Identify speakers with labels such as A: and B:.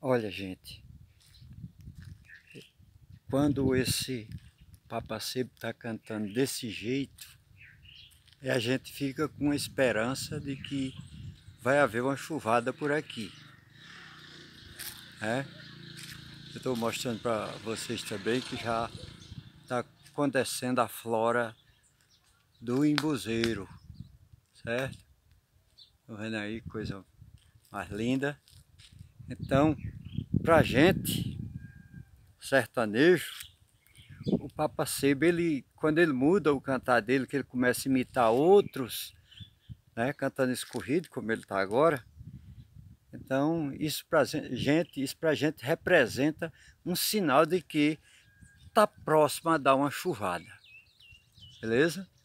A: Olha, gente, quando esse papacebo está cantando desse jeito, a gente fica com a esperança de que vai haver uma chuvada por aqui, né? Eu estou mostrando para vocês também que já está acontecendo a flora do embuzeiro, certo? Estão vendo aí, coisa mais linda. Então, pra gente, sertanejo, o papacebo, quando ele muda o cantar dele, que ele começa a imitar outros, né, cantando escorrido, como ele está agora, então isso pra gente representa um sinal de que está próximo a dar uma chuvada, beleza?